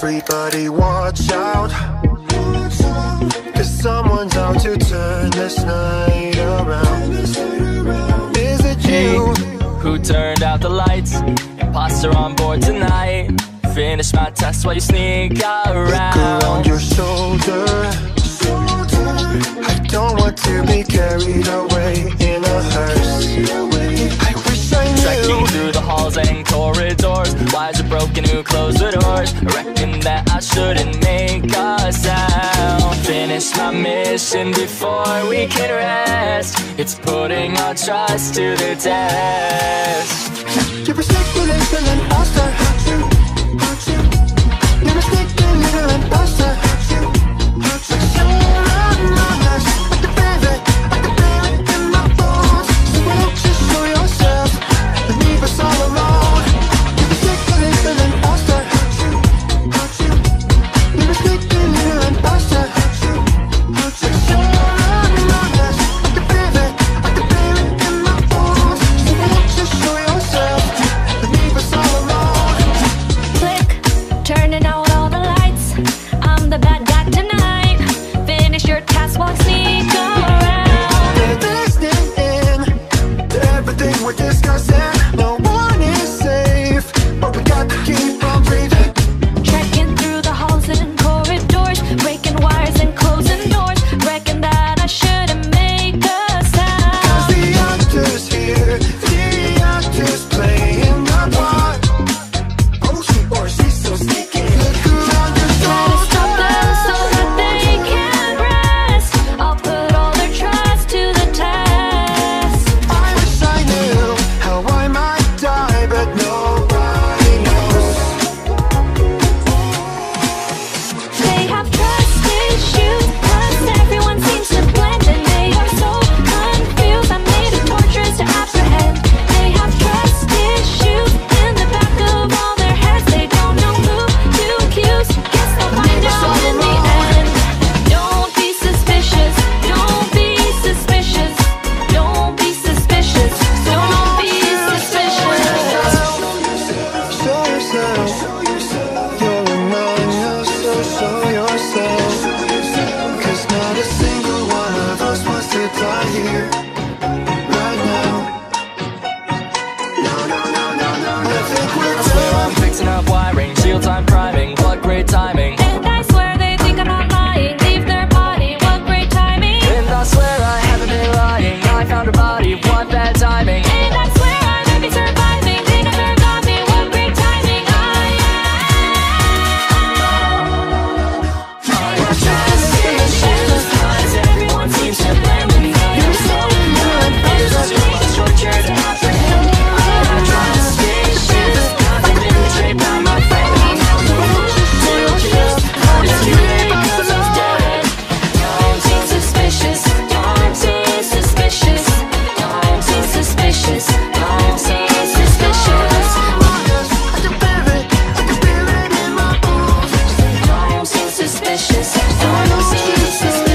Everybody watch out, 'cause someone's out to turn this night around. Is it you? Who turned out the lights? Imposter on board tonight. Finish my test while you sneak around. Look around your shoulder. I don't want to be carried away in a hearse. I wish I knew. Trekking through the halls and corridors. Wires are broken, who closed the doors? I reckon that I shouldn't make a sound. Finish my mission before we can rest. It's putting our trust to the test. You're mistaken, little imposter. You're mistaken, little imposter. Real-time priming, what great timing. And I swear they think I'm not lying. Leave their body, what great timing. And I swear I haven't been lying. I found her body, what bad timing. And I swear I might be surviving. They never got me, what great timing. I have trust issues, 'cause everyone seems to blame me. You're so good, it's too much torture to apprehend. I have trust issues, 'cause I've been betrayed by my friend. Suspicious.